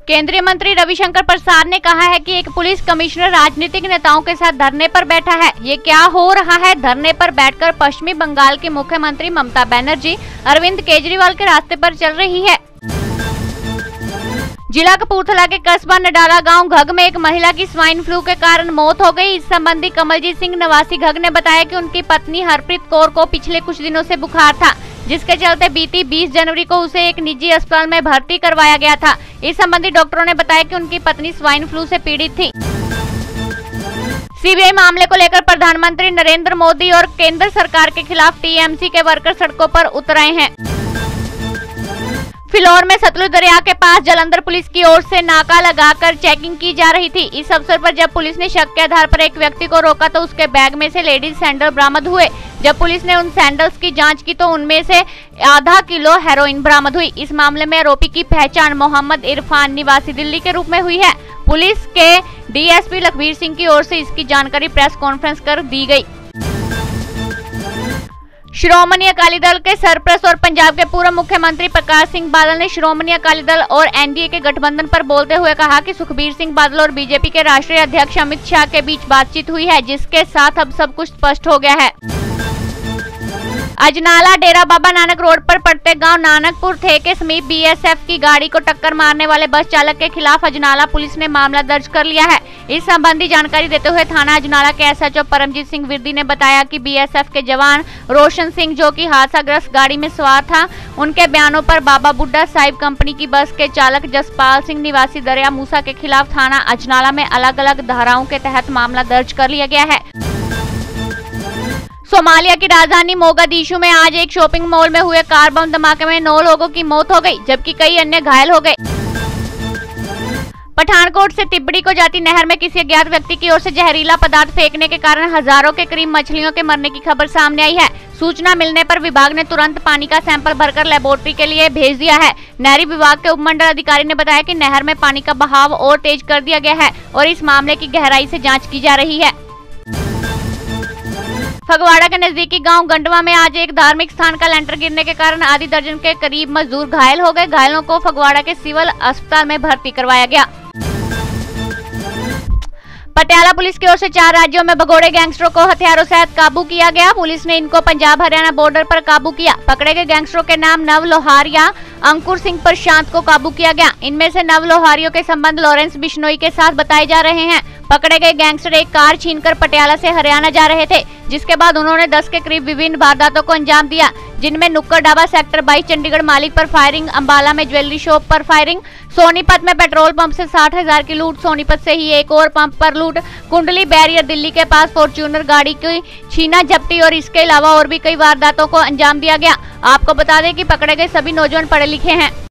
केंद्रीय मंत्री रविशंकर प्रसाद ने कहा है कि एक पुलिस कमिश्नर राजनीतिक नेताओं के साथ धरने पर बैठा है। ये क्या हो रहा है? धरने पर बैठकर पश्चिमी बंगाल की मुख्यमंत्री ममता बनर्जी अरविंद केजरीवाल के रास्ते पर चल रही है। जिला कपूरथला के कस्बा नडाला गांव घग में एक महिला की स्वाइन फ्लू के कारण मौत हो गई। इस संबंधी कमलजीत सिंह निवासी घग ने बताया कि उनकी पत्नी हरप्रीत कौर को पिछले कुछ दिनों से बुखार था, जिसके चलते बीती 20 जनवरी को उसे एक निजी अस्पताल में भर्ती करवाया गया था। इस संबंधी डॉक्टरों ने बताया कि उनकी पत्नी स्वाइन फ्लू से पीड़ित थी। सीबीआई मामले को लेकर प्रधानमंत्री नरेंद्र मोदी और केंद्र सरकार के खिलाफ टीएमसी के वर्कर सड़कों पर उतर आए हैं। फिलौर में सतलुज दरिया के पास जालंधर पुलिस की ओर से नाका लगाकर चेकिंग की जा रही थी। इस अवसर पर जब पुलिस ने शक के आधार पर एक व्यक्ति को रोका तो उसके बैग में से लेडीज सैंडल बरामद हुए। जब पुलिस ने उन सैंडल्स की जांच की तो उनमें से आधा किलो हेरोइन बरामद हुई। इस मामले में आरोपी की पहचान मोहम्मद इरफान निवासी दिल्ली के रूप में हुई है। पुलिस के डीएसपी लखबीर सिंह की ओर से इसकी जानकारी प्रेस कॉन्फ्रेंस कर दी गई। श्रोमणी अकाली दल के सरप्रस्त और पंजाब के पूर्व मुख्यमंत्री प्रकाश सिंह बादल ने श्रोमणी अकाली दल और एनडीए के गठबंधन पर बोलते हुए कहा कि सुखबीर सिंह बादल और बीजेपी के राष्ट्रीय अध्यक्ष अमित शाह के बीच बातचीत हुई है, जिसके साथ अब सब कुछ स्पष्ट हो गया है। अजनाला डेरा बाबा नानक रोड पर पड़ते गांव नानकपुर थे के समीप बीएसएफ की गाड़ी को टक्कर मारने वाले बस चालक के खिलाफ अजनाला पुलिस ने मामला दर्ज कर लिया है। इस संबंधी जानकारी देते हुए थाना अजनाला के एसएचओ परमजीत सिंह विर्दी ने बताया कि बीएसएफ के जवान रोशन सिंह, जो कि हादसाग्रस्त गाड़ी में सवार था, उनके बयानों पर बाबा बुड्ढा साहिब कंपनी की बस के चालक जसपाल सिंह निवासी दरिया मूसा के खिलाफ थाना अजनाला में अलग अलग धाराओं के तहत मामला दर्ज कर लिया गया है। सोमालिया की राजधानी मोगादिशु में आज एक शॉपिंग मॉल में हुए कार बम धमाके में 9 लोगों की मौत हो गई, जबकि कई अन्य घायल हो गए। पठानकोट से तिब्बड़ी को जाती नहर में किसी अज्ञात व्यक्ति की ओर से जहरीला पदार्थ फेंकने के कारण हजारों के करीब मछलियों के मरने की खबर सामने आई है। सूचना मिलने पर विभाग ने तुरंत पानी का सैंपल भरकर लेबोरेटरी के लिए भेज दिया है। नहरी विभाग के उपमंडल अधिकारी ने बताया कि नहर में पानी का बहाव और तेज कर दिया गया है और इस मामले की गहराई से जाँच की जा रही है। फगवाड़ा के नजदीकी गांव गंडवा में आज एक धार्मिक स्थान का लेंटर गिरने के कारण आधी दर्जन के करीब मजदूर घायल हो गए। घायलों को फगवाड़ा के सिविल अस्पताल में भर्ती करवाया गया। पटियाला पुलिस की ओर से 4 राज्यों में भगोड़े गैंगस्टरों को हथियारों सहित काबू किया गया। पुलिस ने इनको पंजाब हरियाणा बॉर्डर पर काबू किया। पकड़े गए गैंगस्टरों के नाम नव लोहारिया, अंकुर सिंह प्रशांत को काबू किया गया। इनमें से नव लोहारियों के संबंध लॉरेंस बिश्नोई के साथ बताए जा रहे हैं। पकड़े गए गैंगस्टर एक कार छीनकर पटियाला से हरियाणा जा रहे थे, जिसके बाद उन्होंने 10 के करीब विभिन्न वारदातों को अंजाम दिया, जिनमें नुक्कड़ ढाबा सेक्टर 22 चंडीगढ़ मालिक पर फायरिंग, अंबाला में ज्वेलरी शॉप पर फायरिंग, सोनीपत में पेट्रोल पंप से 60,000 की लूट, सोनीपत से ही एक और पंप पर लूट, कुंडली बैरियर दिल्ली के पास फॉर्च्यूनर गाड़ी की छीना झपटी और इसके अलावा और भी कई वारदातों को अंजाम दिया गया। आपको बता दें कि पकड़े गए सभी नौजवान पढ़े लिखे हैं।